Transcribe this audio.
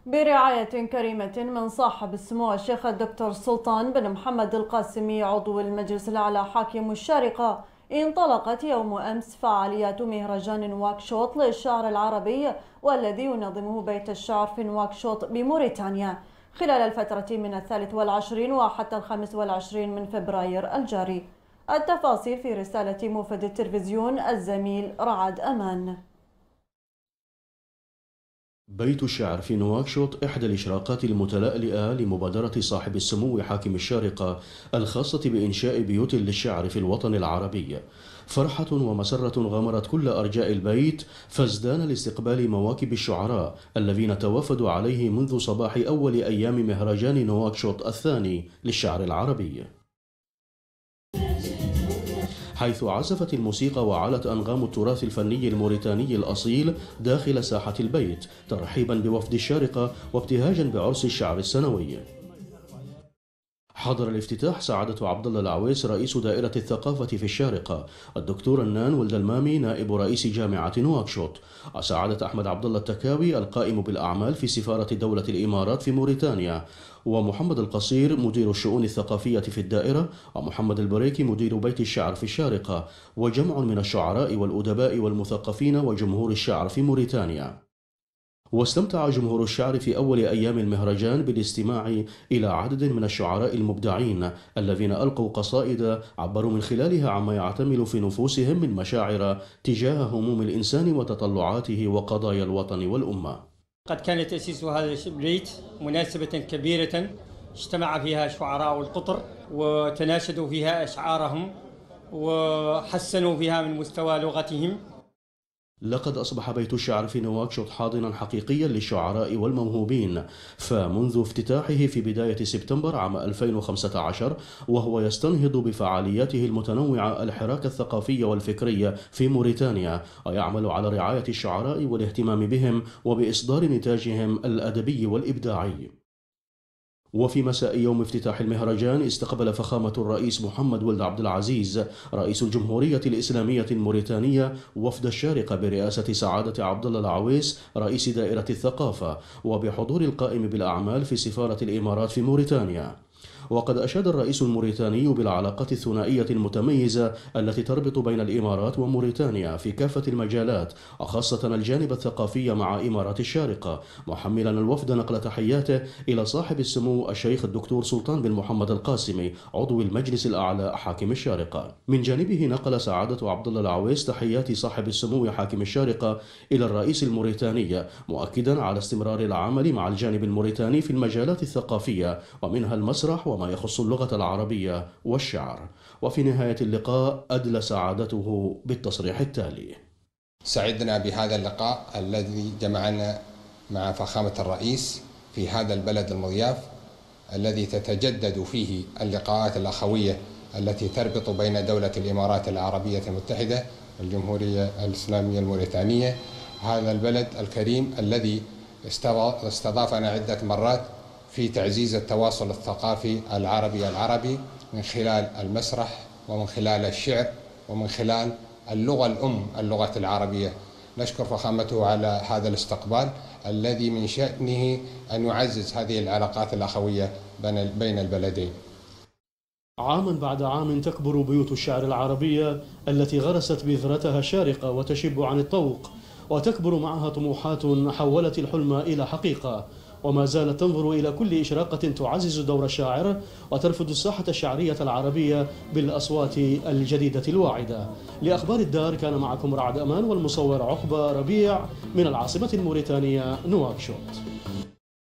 برعاية كريمة من صاحب السمو الشيخ الدكتور سلطان بن محمد القاسمي عضو المجلس الأعلى حاكم الشارقة، انطلقت يوم أمس فعاليات مهرجان نواكشوط للشعر العربي، والذي ينظمه بيت الشعر في نواكشوط بموريتانيا خلال الفترة من 23 وحتى 25 من فبراير الجاري. التفاصيل في رسالة موفد التلفزيون الزميل رعد أمان. بيت الشعر في نواكشوط إحدى الإشراقات المتلألئة لمبادرة صاحب السمو حاكم الشارقة الخاصة بإنشاء بيوت للشعر في الوطن العربي. فرحة ومسرة غمرت كل أرجاء البيت، فازدان لاستقبال مواكب الشعراء الذين توافدوا عليه منذ صباح أول أيام مهرجان نواكشوط الثاني للشعر العربي، حيث عزفت الموسيقى وعلت أنغام التراث الفني الموريتاني الأصيل داخل ساحة البيت ترحيبا بوفد الشارقة وابتهاجا بعرس الشعر السنوي. حضر الافتتاح سعادة عبد الله العويس رئيس دائرة الثقافة في الشارقة، الدكتور النان ولد المامي نائب رئيس جامعة نواكشوط، سعادة أحمد عبد الله التكاوي القائم بالأعمال في سفارة دولة الإمارات في موريتانيا، ومحمد القصير مدير الشؤون الثقافية في الدائرة، ومحمد البريكي مدير بيت الشعر في الشارقة، وجمع من الشعراء والأدباء والمثقفين وجمهور الشعر في موريتانيا. واستمتع جمهور الشعر في أول أيام المهرجان بالاستماع إلى عدد من الشعراء المبدعين الذين ألقوا قصائد عبروا من خلالها عما يعتمل في نفوسهم من مشاعر تجاه هموم الإنسان وتطلعاته وقضايا الوطن والأمة. قد كان تأسيس هذا البيت مناسبة كبيرة اجتمع فيها شعراء القطر وتناشدوا فيها أشعارهم وحسنوا فيها من مستوى لغتهم. لقد أصبح بيت الشعر في نواكشوط حاضنا حقيقيا للشعراء والموهوبين، فمنذ افتتاحه في بداية سبتمبر عام 2015 وهو يستنهض بفعالياته المتنوعة الحراك الثقافي والفكري في موريتانيا، ويعمل على رعاية الشعراء والاهتمام بهم وبإصدار نتاجهم الأدبي والإبداعي. وفي مساء يوم افتتاح المهرجان استقبل فخامة الرئيس محمد ولد عبد العزيز رئيس الجمهورية الإسلامية الموريتانية وفد الشارقة برئاسة سعادة عبد الله العويس رئيس دائرة الثقافة، وبحضور القائم بالأعمال في سفارة الإمارات في موريتانيا. وقد أشاد الرئيس الموريتاني بالعلاقات الثنائية المتميزة التي تربط بين الإمارات وموريتانيا في كافة المجالات، وخاصة الجانب الثقافي مع إمارات الشارقة، محملا الوفد نقل تحياته إلى صاحب السمو الشيخ الدكتور سلطان بن محمد القاسمي عضو المجلس الأعلى حاكم الشارقة. من جانبه نقل سعادة عبد الله العويس تحيات صاحب السمو حاكم الشارقة إلى الرئيس الموريتاني، مؤكدا على استمرار العمل مع الجانب الموريتاني في المجالات الثقافية ومنها المسرح وما يخص اللغة العربية والشعر. وفي نهاية اللقاء أدلى سعادته بالتصريح التالي: سعدنا بهذا اللقاء الذي جمعنا مع فخامة الرئيس في هذا البلد المضياف الذي تتجدد فيه اللقاءات الأخوية التي تربط بين دولة الإمارات العربية المتحدة والجمهورية الإسلامية الموريتانية، هذا البلد الكريم الذي استضافنا عدة مرات في تعزيز التواصل الثقافي العربي من خلال المسرح ومن خلال الشعر ومن خلال اللغة الأم اللغة العربية. نشكر فخامته على هذا الاستقبال الذي من شأنه أن يعزز هذه العلاقات الأخوية بين البلدين. عاما بعد عام تكبر بيوت الشعر العربية التي غرست بذرتها الشارقة وتشب عن الطوق، وتكبر معها طموحات حولت الحلم إلى حقيقة، وما زالت تنظر إلى كل إشراقة تعزز دور الشاعر وترفد الساحة الشعرية العربية بالأصوات الجديدة الواعدة. لأخبار الدار كان معكم رعد أمان والمصور عقبة ربيع من العاصمة الموريتانية نواكشوط.